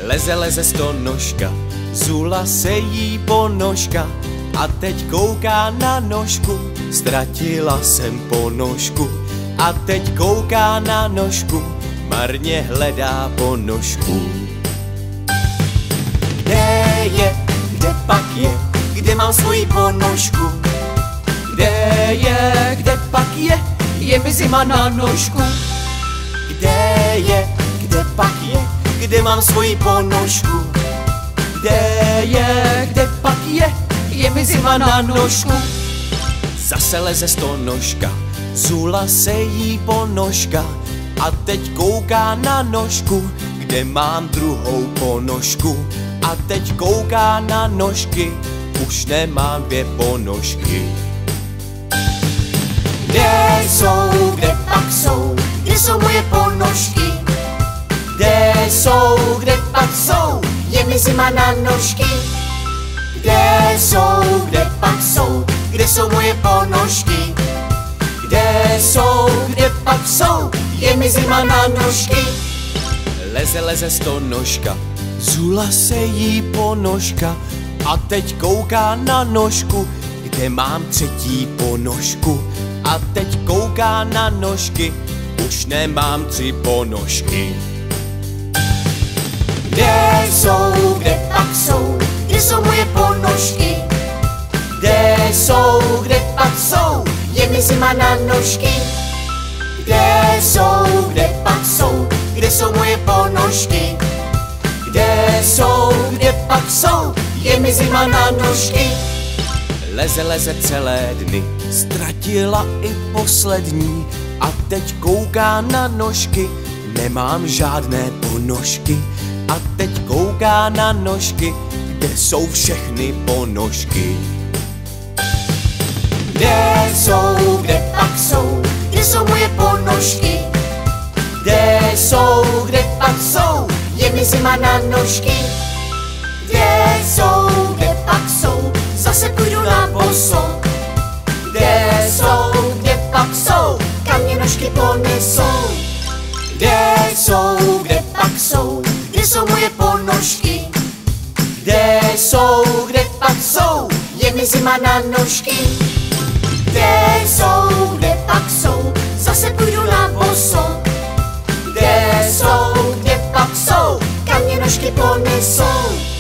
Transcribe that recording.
Leze stonožka, zula se jí ponožka a teď kouká na nožku. Ztratila jsem ponožku a teď kouká na nožku, marně hledá ponožku. Kde je, kde pak kde mám svoji ponožku? Kde pak je mi zima na nožku. Kde je, kde mám svoji ponožku? Kde pak je mi zima na nožku. Zase leze stonožka, zula se jí ponožka a teď kouká na nožku, kde mám druhou ponožku. A teď kouká na nožky, už nemám dvě ponožky. Kde pak jsou, kde jsou moje ponožky? Kde pak jsou, je mi zima na nožky. Kde pak jsou, kde jsou moje ponožky? Kde pak jsou, je mi zima na nožky. Leze stonožka, zula se jí ponožka a teď kouká na nožku, kde mám třetí ponožku. A teď kouká na nožky, už nemám tři ponožky. Kde pak jsou, kde jsou moje ponožky? Kde pak jsou, je mi zima na nožky. Kde pak jsou, kde jsou moje ponožky? Kde pak jsou, je mi zima na nožky. Leze celé dny, ztratila i poslední a teď kouká na nožky, nemám žádné ponožky. A teď kouká na nožky, kde jsou všechny ponožky. Kde pak jsou, kde jsou moje ponožky? Kde pak jsou, je mi zima na nožky. Kde pak jsou, zase půjdu na boso. Kde pak jsou, kam mě nožky ponesou. Kde pak jsou, kde jsou moje ponožky? Kde pak jsou, je mi zima na nožky. Kde pak jsou, zase půjdu na boso. Kde pak jsou, kam mě nožky ponesou.